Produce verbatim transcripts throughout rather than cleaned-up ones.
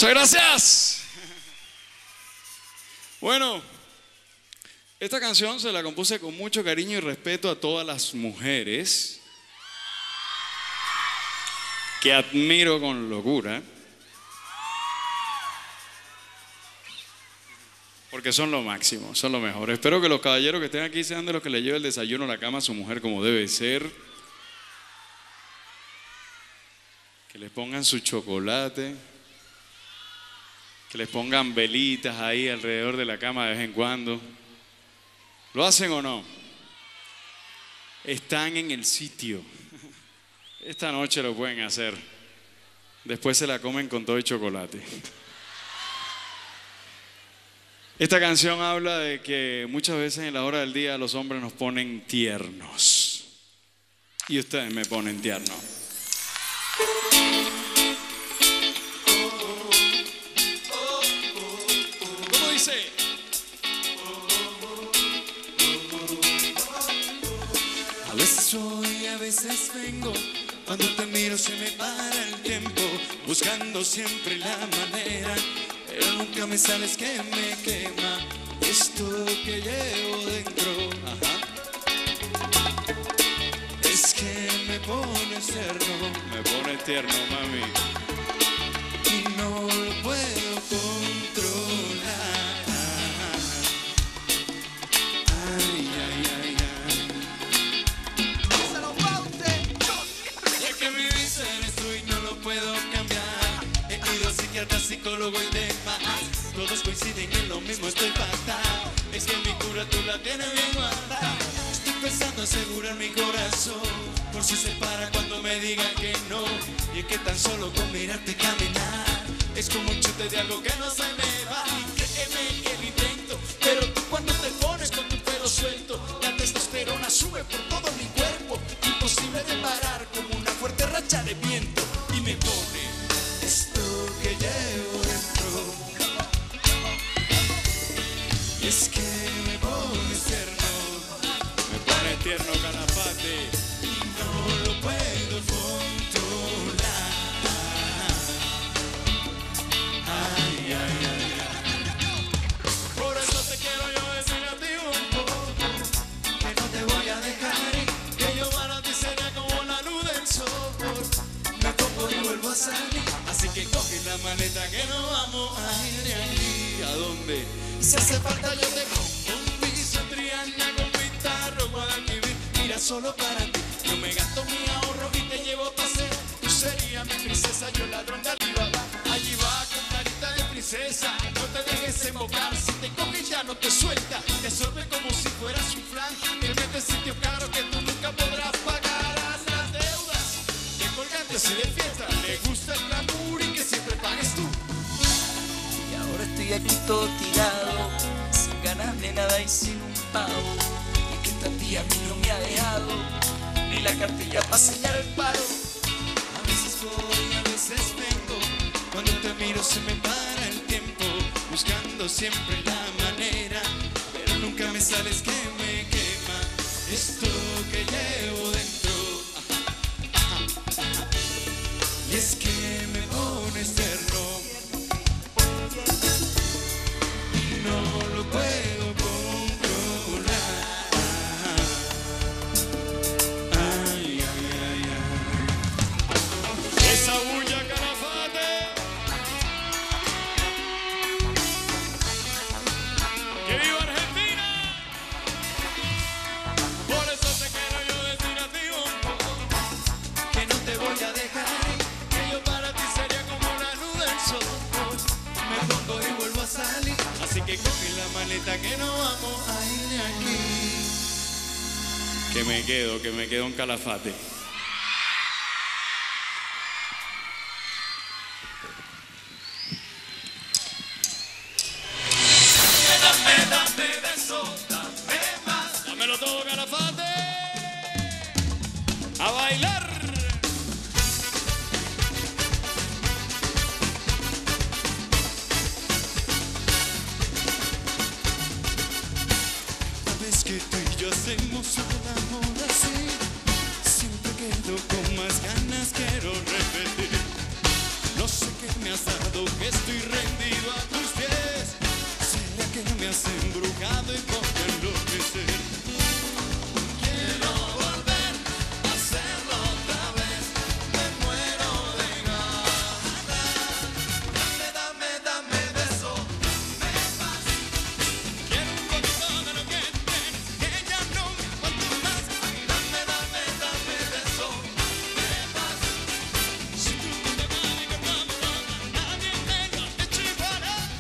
Muchas gracias. Bueno, esta canción se la compuse con mucho cariño y respeto a todas las mujeres que admiro con locura, porque son lo máximo, son lo mejor. Espero que los caballeros que estén aquí sean de los que le lleve el desayuno a la cama a su mujer como debe ser, que les pongan su chocolate, que les pongan velitas ahí alrededor de la cama de vez en cuando. ¿Lo hacen o no? Están en el sitio. Esta noche lo pueden hacer. Después se la comen con todo el chocolate. Esta canción habla de que muchas veces en la hora del día los hombres nos ponen tiernos. Y ustedes me ponen tierno. ¿Cómo dice? A veces voy, a veces vengo. Cuando te miro se me para el tiempo, buscando siempre la manera, pero nunca me sales que me quema esto que llevo dentro. Ajá. Es que me pones tierno, Me pones tierno, mami. y no lo puedo controlar. Ay, ay, ay, ay. Es que mi vida eres tú y no lo puedo cambiar. He ido a psiquiatra, psicólogo y demás. Todos coinciden en lo mismo, estoy fatal. Es que mi cura tú la tienes bien guardada. Estoy pensando asegurar mi corazón, por si se para cuando me digan que no. Y es que tan solo con mirarte caminar es como un chute de algo que no se me va. Y créeme que lo intento, pero tú cuando te pones con tu pelo suelto, la testosterona sube por todo mi cuerpo, imposible de parar como una fuerte racha de viento. Y me pone esto que llevo dentro. Y es que me pones tierno, Me pones tierno, Calafate. y no lo puedo controlar. Ay, ay, ay, ay. Por eso te quiero yo decir a ti un poco, que no te voy a dejar, que yo para ti sería como la luz del sol. Me pongo y vuelvo a salir, así que coge la maleta que nos vamos a ir de aquí. ¿A dónde? Si hace falta yo te pongo un piso, Triana con Pitarro, Guadalquivir. Mira, solo para ti yo me gasto mi ahorro y te llevo a pasear. Tú serías mi princesa, yo ladrón de Alibaba. Allí va con carita de princesa, no te dejes embocar. Si te coge ya no te suelta, te absorbe como si fueras un flan. Te mete en sitios caros que tú nunca podrás pagar. Haz las deudas de colgantes y de fiesta. Le gusta el glamour y que siempre pagues tú. Y ahora estoy aquí todo tirado, sin ganas de nada y sin un pavo. Y que esta tía a mí no me ha dejado ni la cartilla para sellar el paro. A veces voy, a veces vengo, cuando te miro se me para el tiempo, buscando siempre la manera, pero nunca me sales que me quema esto que llevo dentro. Ajá, ajá, ajá. Y es que me pones tierno, no lo puedo controlar. Ay, ay, ay, ay. Esa bulla, Calafate. ¡Que viva Argentina! Por eso te quiero yo decir a ti un poco, que no te voy a dejar, que yo para ti sería como la luz del sol. Me pongo y vuelvo a salir, así que coge la maleta que no vamos a ir de aquí. Que me quedo, que me quedo en Calafate. Dame, dame de eso, dame más. Dámelo todo, Calafate. A bailar. Sabes que tú y yo hacemos un amor así, siempre quedo con más ganas, quiero repetir. No sé qué me has dado, que estoy has embrujado y con enloquecer. Quiero volver a hacerlo otra vez, me muero de ganas. Dame, dame, dame de eso, dame más. Quiero un poquito de lo que tienes, que ya no me aguanto más. Ay, dame, dame, dame de eso, dame más. Si tú me tocas mi cuerpo amoroso, nadie me lo ha hecho igual.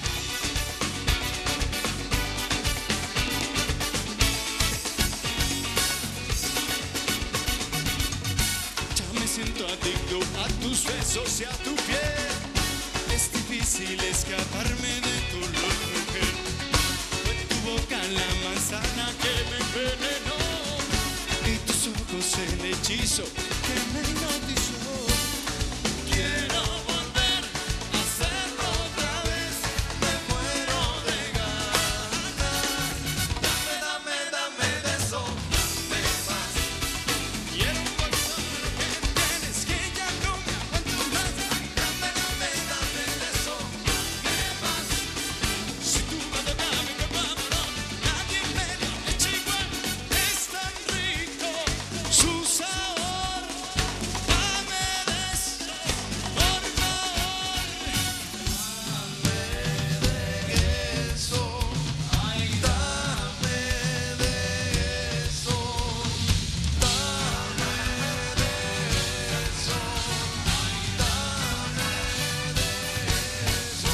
Ya me siento adicto a tus besos y a tu piel. Es difícil escaparme de tu olor, mujer. Fue tu boca la manzana que me envenenó y tus ojos el hechizo que me hipnotizó. Quiero volver a hacerlo otra vez, me muero de ganas. Dame, dame, dame de eso, dame más. Quiero un poquito de lo que tienes, que ya no me aguanto más. Ay, dame, dame, dame de eso, dame más. Si tú me tocas mi cuerpo amoroso, nadie me lo ha hecho igual. Es tan rico su sabor. Dame de eso, por favor. Dame de eso, ay, dame de eso. Dame de eso, ay, dame de eso.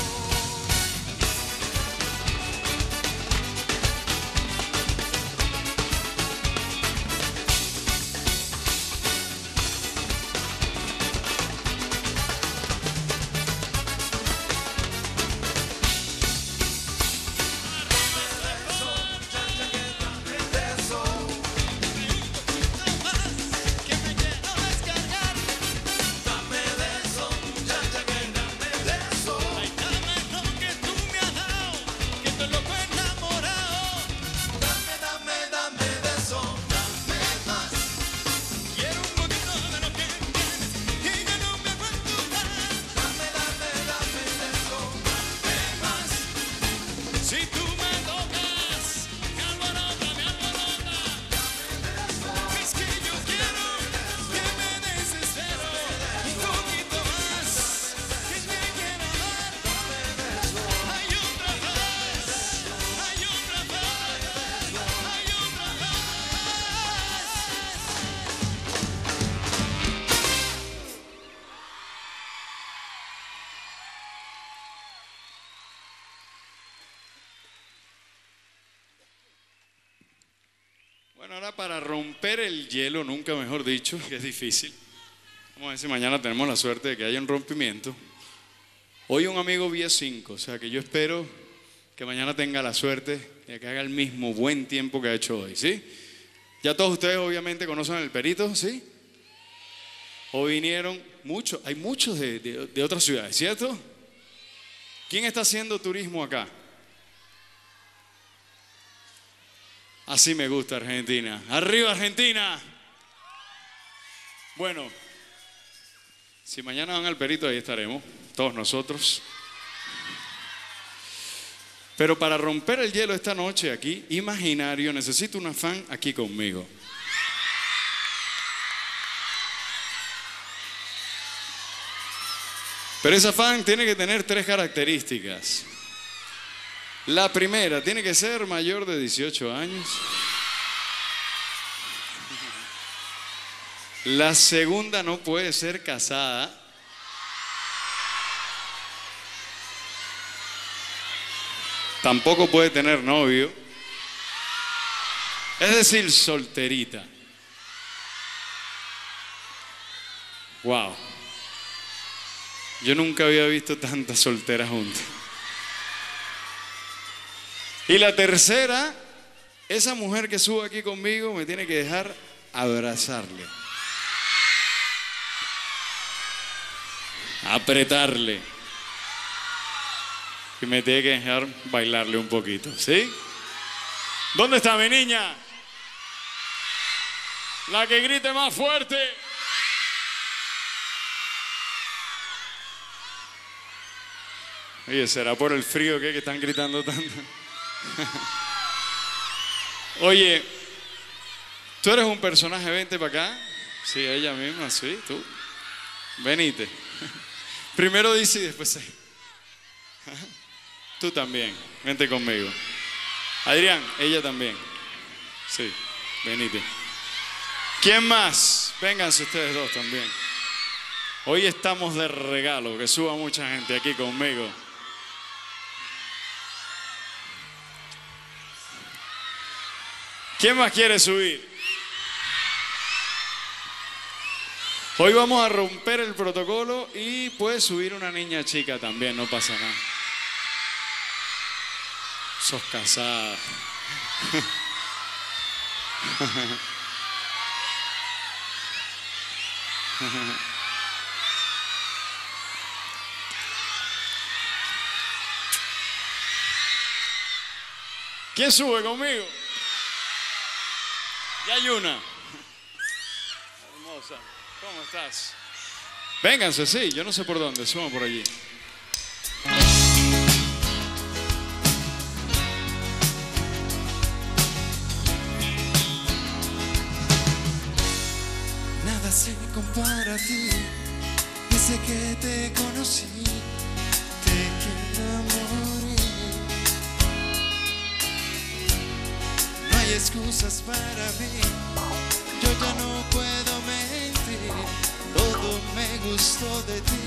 Que me quiero descargar. Dame de eso, muchacha, que dame de eso. Ay, dame lo que tú me has dado, que estoy loco enamorado. Dame, dame, dame de eso, dame más. Quiero un poquito de lo que tienes, que ya no me aguanto más. Dame, dame, dame de eso, dame más. Si tú me tocas, me alborota, me alborota. Es que yo quiero que me desespero un poquito más, que te quiero dar. Hay otra vez, hay otra vez, hay otra vez. Bueno, ahora para romper el hielo, nunca mejor dicho, que es difícil. Vamos a ver si mañana tenemos la suerte de que haya un rompimiento. Hoy un amigo vía cinco, o sea que yo espero que mañana tenga la suerte de que haga el mismo buen tiempo que ha hecho hoy, ¿sí? Ya todos ustedes obviamente conocen el Perito, ¿sí? O vinieron muchos, hay muchos de, de, de otras ciudades, ¿cierto? ¿Quién está haciendo turismo acá? Así me gusta Argentina. ¡Arriba Argentina! Bueno, si mañana van al Perito, ahí estaremos, todos nosotros. Pero para romper el hielo esta noche aquí, imaginario, necesito una fan aquí conmigo. Pero esa fan tiene que tener tres características. La primera, tiene que ser mayor de dieciocho años. La segunda, no puede ser casada. Tampoco puede tener novio. Es decir, solterita. Wow. Yo nunca había visto tantas solteras juntas. Y la tercera, esa mujer que sube aquí conmigo me tiene que dejar abrazarle, apretarle y me tiene que dejar bailarle un poquito, ¿sí? ¿Dónde está mi niña? La que grite más fuerte. Oye, ¿será por el frío que, que están gritando tanto? Oye, tú eres un personaje, vente para acá. Sí, ella misma, sí, tú. Venite. Primero dice y después se. Tú también, vente conmigo. Adrián, ella también. Sí, venite. ¿Quién más? Vénganse ustedes dos también. Hoy estamos de regalo, que suba mucha gente aquí conmigo. ¿Quién más quiere subir? Hoy vamos a romper el protocolo y puede subir una niña chica también, no pasa nada. Sos casada. ¿Quién sube conmigo? Ya hay una. Hermosa. ¿Cómo estás? Vénganse, sí, yo no sé por dónde, suban por allí. Nada se compara a ti, desde que te conocí, te quiero morir. No hay excusas para mí, yo ya no puedo mentir, todo me gustó de ti.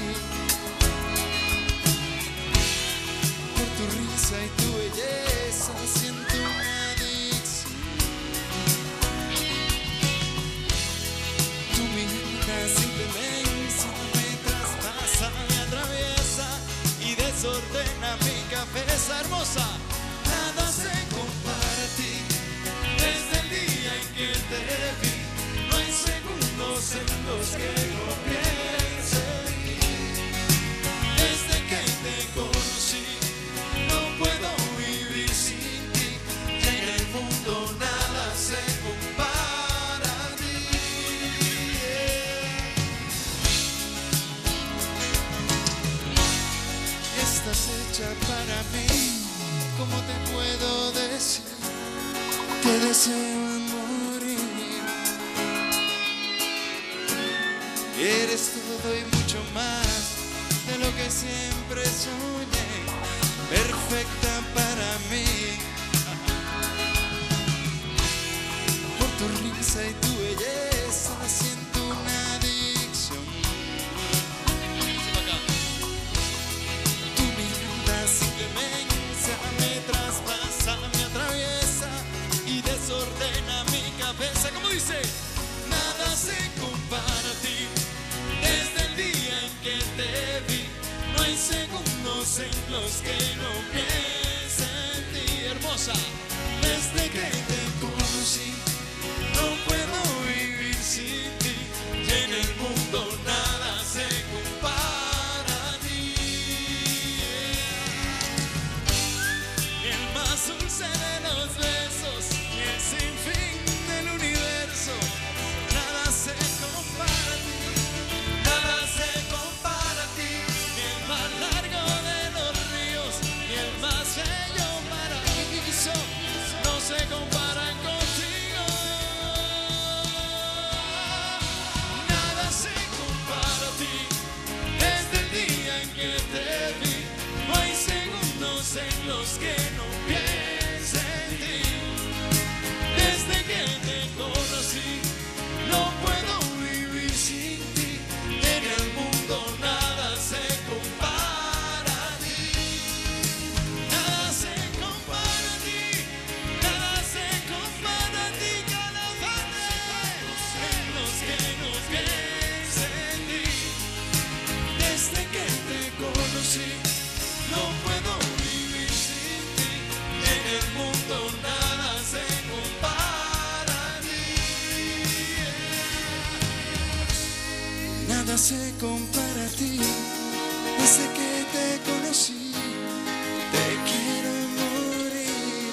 Por tu risa y tu belleza siento una adicción. Tu mirada simplemente me traspasa, me atraviesa y desordena mi cabeza hermosa. Nada se compara a ti, desde el día en que te vi. No hay segundos en los que no piense en ti. Desde que te conocí, no puedo vivir sin ti. Y en el mundo nada se compara a ti. Estás hecha para mí, ¿cómo te puedo decir? Te deseo morir. Eres todo y mucho más de lo que siempre soñé, perfecta para mí. Por tu risa y tu belleza siento una adicción. Tu mirada simplemente me traspasa, me atraviesa y desordena mi cabeza. ¿Cómo dice? Nada se compara a ti. Desde el día en que te vi, no hay segundos en los que no piense en ti, hermosa. Desde que te conocí, no puedo vivir sin ti. Y en el mundo nada se compara a ti. Ni el más dulce de los besos, ni el sinfín del universo, nada se compara a ti. Nada se compara a ti, ni el más largo de los ríos, ni el más bello paraíso, no se comparan contigo. Nada se compara a ti, desde el día en que te vi, no hay segundos en los que no piense en ti. Desde que te conocí, no puedo vivir sin ti. En el mundo nada se compara a ti. Nada se compara a ti. Nada se compara a ti. Cada en los que no piense en ti. Desde que te conocí, no puedo vivir sin ti. En el mundo nada se compara a ti. Nada se compara a ti, desde que te conocí, te quiero morir.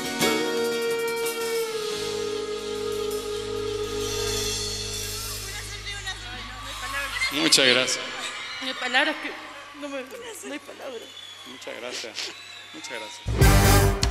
Muchas gracias. No hay palabras que... No, me, no hay palabras. Muchas gracias. Muchas gracias.